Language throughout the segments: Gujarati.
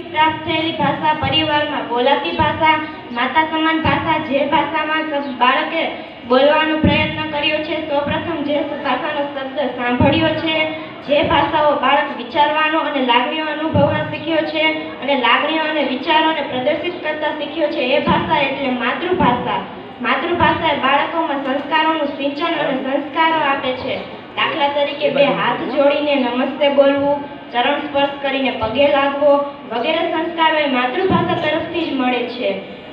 પ્રાપ્ત થયેલી ભાષા, પરિવારમાં બોલાતી ભાષા, માતા સમાન ભાષા, જે ભાષામાં બાળકે બોલવાનો પ્રયત્ન કર્યો છે, સૌપ્રથમ જે ભાષાનો શબ્દ સાંભળ્યો છે, જે ભાષાઓ બાળક વિચારવાનો અને લાગણીઓ અનુભવવાનો શીખ્યો છે અને લાગણીઓ અને વિચારોને પ્રદર્શિત કરતા શીખ્યો છે, એ ભાષા એટલે માતૃભાષા. માતૃભાષા એ બાળકોમાં સંસ્કારોનું સિંચન અને સંસ્કારો આપે છે. દાખલા તરીકે બે હાથ જોડીને નમસ્તે બોલવું, ચરણ સ્પર્શ કરીને પગે લાગવો વગેરે સંસ્કારો એ માતૃભાષા તરફથી જ મળે છે.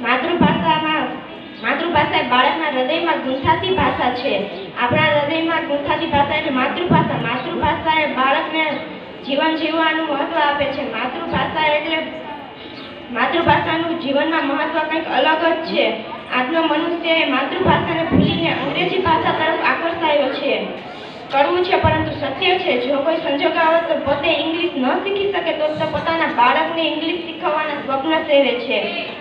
માતૃભાષા એ બાળકના હૃદયમાં ગૂંથાતી ભાષા છે. આપણા હૃદયમાં ગૂંથાતી ભાષા એટલે માતૃભાષા. માતૃભાષા એ બાળકને જીવન જીવવાનું મહત્વ આપે છે. માતૃભાષાનું જીવનમાં મહત્વ કંઈક અલગ જ છે. આજનો મનુષ્ય એ માતૃભાષાને ભૂલીને અંગ્રેજી ભાષા તરફ આકર્ષાયો છે. કરવું છે પરંતુ સત્ય છે. જો કોઈ સંજોગોવશ પોતે ઇંગ્લિશ ન શીખી શકે તો પોતાના બાળકને ઇંગ્લિશ શીખવવાના સ્વપ્ન સેવે છે.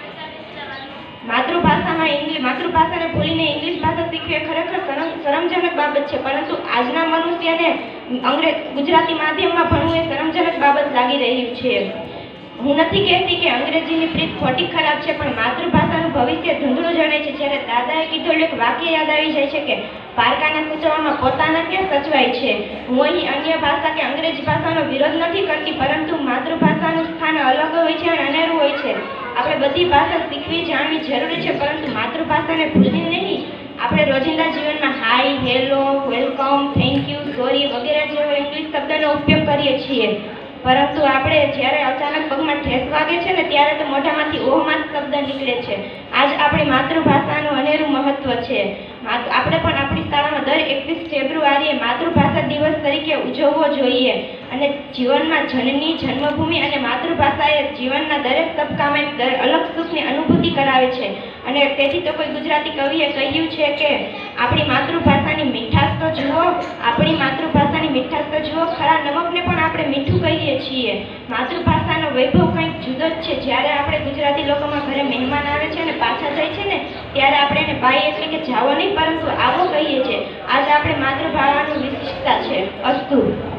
માતૃભાષાને ભૂલીને ઇંગ્લિશ ભાષા શીખવી ખરેખર શરમજનક બાબત છે, પરંતુ આજના મનુષ્યને ગુજરાતી માધ્યમમાં ભણવું એ શરમજનક બાબત લાગી રહ્યું છે. હું નથી કહેતી કે અંગ્રેજીની પ્રીત ખોટી ખરાબ છે, પણ માતૃભાષાનું ભવિષ્ય ધૂંધળું જણાય છે. જ્યારે દાદાએ કીધેલું એક વાક્ય યાદ આવી જાય છે કે પારકાના સૂચવવામાં પોતાના ક્યાં સચવાય છે. હું અહીં અન્ય ભાષા કે અંગ્રેજી ભાષાનો વિરોધ નથી કરતી, પરંતુ માતૃભાષાનું સ્થાન અલગ હોય છે અને અનેરું હોય છે. આપણે બધી ભાષા શીખવી જાણવી જરૂરી છે, પરંતુ માતૃભાષાને ભૂલવી નહીં. આપણે રોજિંદા જીવનમાં hi, hello, welcome, thank you, sorry વગેરે જેવા ઇંગ્લિશ શબ્દનો ઉપયોગ કરીએ છીએ, પરંતુ આપણે જ્યારે અચાનક પગમાં ઠેસ વાગે છે ને ત્યારે તો મોઢામાંથી ઓહમાં શબ્દ નીકળે છે. આજ આપણી માતૃભાષાનું અનેરું મહત્વ છે. આપણે પણ આપણી શાળામાં દર 21 ફેબ્રુઆરીએ માતૃભાષા દિવસ તરીકે ઉજવવો જોઈએ. અને જીવનમાં જનની, જન્મભૂમિ અને માતૃભાષાએ જીવનના દરેક તબક્કામાં એક અલગ સુખની અનુભૂતિ કરાવે છે. અને તેથી તો કોઈ ગુજરાતી કવિએ કહ્યું છે કે આપણી માતૃભાષાની મીઠાશ તો જુઓ, આપણી માતૃભાષાની મીઠાશ તો જુઓ, ખરા નમકને પણ આપણે મીઠું કહીએ છીએ. માતૃભાષાનો વૈભવ કંઈક જુદો જ છે. જ્યારે આપણે ગુજરાતી લોકોમાં ઘરે મહેમાન આવે છે અને પાછા જાય છે ને ત્યારે આપણે એને બાઈ એટલે કે જાવો નહીં પરંતુ આવો કહીએ છીએ. આજે આપણે માતૃભાષાની વિશિષ્ટતા છે. અસ્તુ.